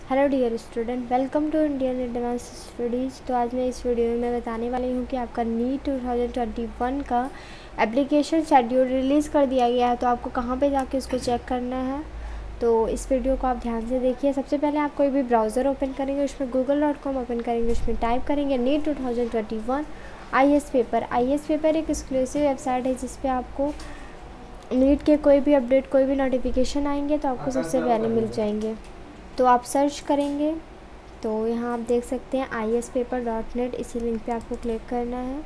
Hello dear student, welcome to Indian advance studies. तो आज मैं इस वीडियो में मैं बताने वाली हूँ कि आपका नीट 2021 का एप्लीकेशन शेड्यूल रिलीज़ कर दिया गया है। तो आपको कहाँ पे जाके उसको चेक करना है, तो इस वीडियो को आप ध्यान से देखिए। सबसे पहले आप कोई भी ब्राउज़र ओपन करेंगे, उसमें google.com ओपन करेंगे, उसमें टाइप करेंगे नीट 2021 IS पेपर। IS पेपर एक एक्सक्लूसिव वेबसाइट है जिस पे आपको नीट के कोई भी अपडेट, कोई भी नोटिफिकेशन आएंगे तो आपको सबसे पहले मिल जाएंगे। तो आप सर्च करेंगे तो यहाँ आप देख सकते हैं ispaper.net, इसी लिंक पे आपको क्लिक करना है।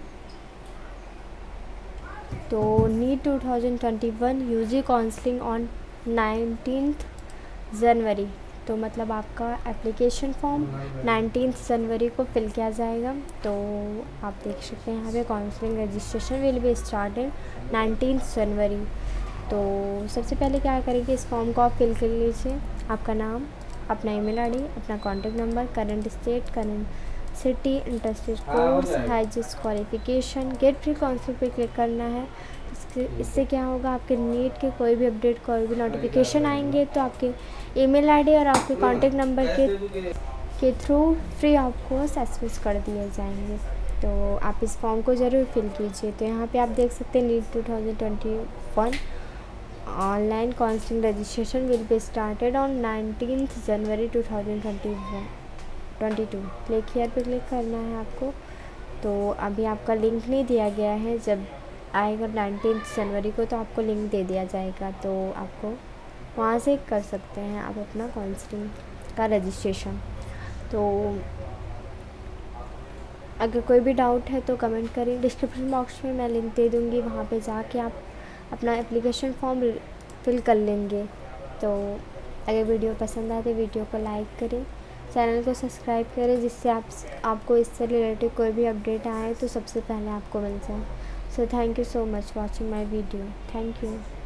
तो NEET 2021 UG counselling on 19 January, तो मतलब आपका एप्लीकेशन फॉर्म 19 जनवरी को फिल किया जाएगा। तो आप देख सकते हैं यहाँ पे counselling registration will be started 19 January. तो सबसे पहले क्या करेंगे, इस फॉर्म को आप फिल कर लीजिए। आपका नाम, अपना ईमेल आईडी, अपना contact number, current state, current city, interested course, highest qualification, get free counselling पे क्लिक करना है। इससे क्या होगा, आपके नीट के कोई भी अपडेट, कोई भी नोटिफिकेशन आएंगे तो आपके ईमेल आईडी और आपके कॉन्टैक्ट नंबर के through free of cost SMS कर दिए जाएंगे। तो आप इस फॉर्म को ज़रूर फिल कीजिए। तो यहाँ पे आप देख सकते हैं NEET 2021 online counselling registration will be started on 19 January 2022। Click here पे क्लिक करना है आपको। तो अभी आपका लिंक नहीं दिया गया है, जब आएगा 19 जनवरी को तो आपको लिंक दे दिया जाएगा। तो आपको वहाँ से कर सकते हैं आप अपना काउंसलिंग का रजिस्ट्रेशन। तो अगर कोई भी डाउट है तो कमेंट करें, डिस्क्रिप्शन बॉक्स में मैं लिंक दे दूँगी, वहाँ पे जाके आप अपना एप्लीकेशन फॉर्म फिल कर लेंगे। तो अगर वीडियो पसंद आए तो वीडियो को लाइक करें, चैनल को सब्सक्राइब करें, जिससे आपको इससे रिलेटेड कोई भी अपडेट आए तो सबसे पहले आपको मिल जाए। So thank you so much watching my video. Thank you.